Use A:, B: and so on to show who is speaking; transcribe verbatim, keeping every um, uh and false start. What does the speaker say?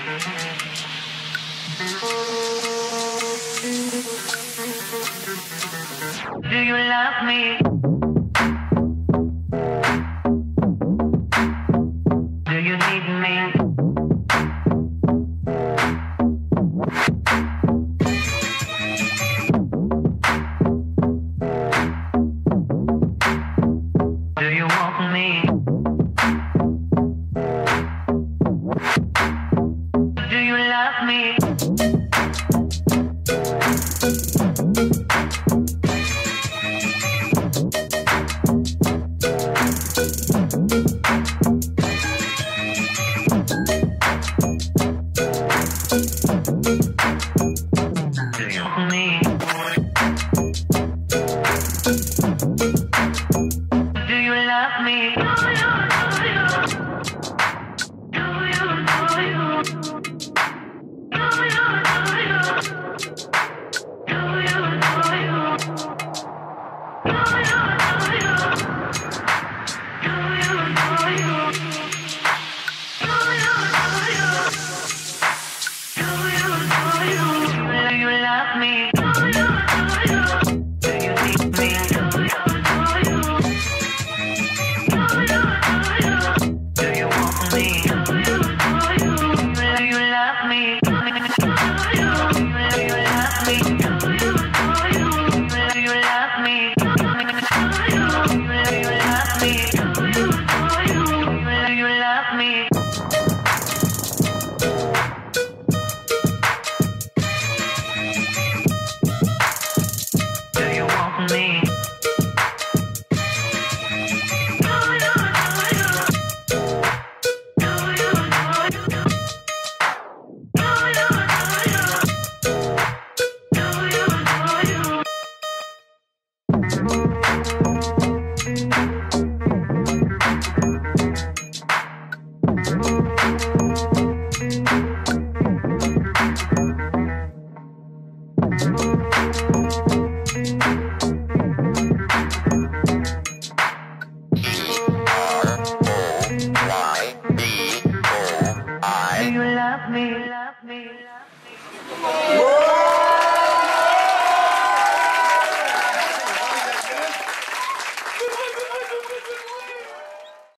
A: Do you love me? Do you need me? Do you want me? Do you love me? Do you want me? Do you love me? Do you, do you? Do you, do you? Do you, do you? Do you, do you? Do you, do you? Do you, do you? Do you, do you? Do you, do you? Do you love me? Do you, do you? Do you need me? Do you, do you? Do you, do you? Do you want me? Do you, do you? Do you love me? Do you, do you love me? Do you, do you? Do you love me? Do you, do you love me? Do you, do you? Do you love me? Do you want me? Do you, do you? Do you, do you? Do you, do you? Do you, do you? Do you love me? Love me? Love me?